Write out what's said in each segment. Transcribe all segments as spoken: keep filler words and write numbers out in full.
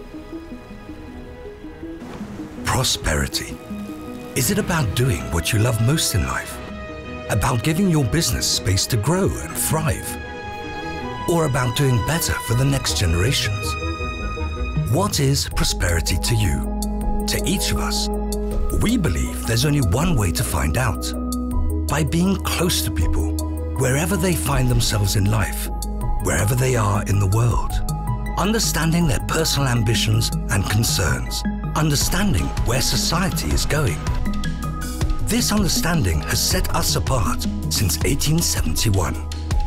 Prosperity. Is it about doing what you love most in life? About giving your business space to grow and thrive? Or about doing better for the next generations? What is prosperity to you? To each of us, we believe there's only one way to find out. By being close to people, wherever they find themselves in life, wherever they are in the world. Understanding their personal ambitions and concerns. Understanding where society is going. This understanding has set us apart since eighteen seventy-one.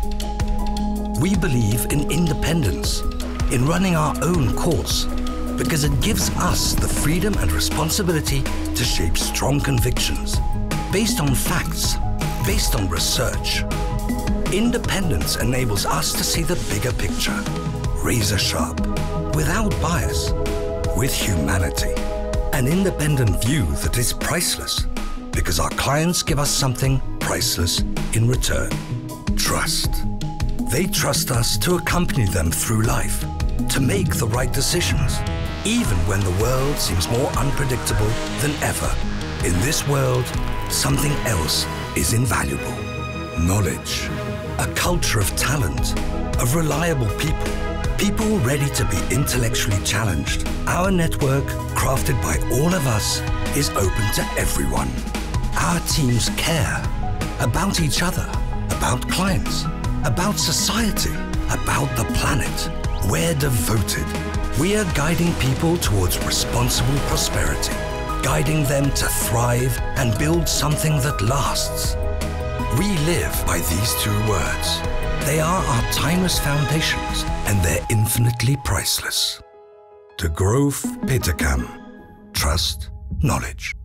We believe in independence, in running our own course, because it gives us the freedom and responsibility to shape strong convictions, based on facts, based on research. Independence enables us to see the bigger picture, razor sharp, without bias, with humanity. An independent view that is priceless, because our clients give us something priceless in return. Trust. They trust us to accompany them through life, to make the right decisions, even when the world seems more unpredictable than ever. In this world, something else is invaluable. Knowledge. A culture of talent, of reliable people, people ready to be intellectually challenged. Our network, crafted by all of us, is open to everyone. Our teams care about each other, about clients, about society, about the planet. We're devoted. We are guiding people towards responsible prosperity, guiding them to thrive and build something that lasts. We live by these two words. They are our timeless foundations, and they're infinitely priceless. De Groof Petercam. Trust, knowledge.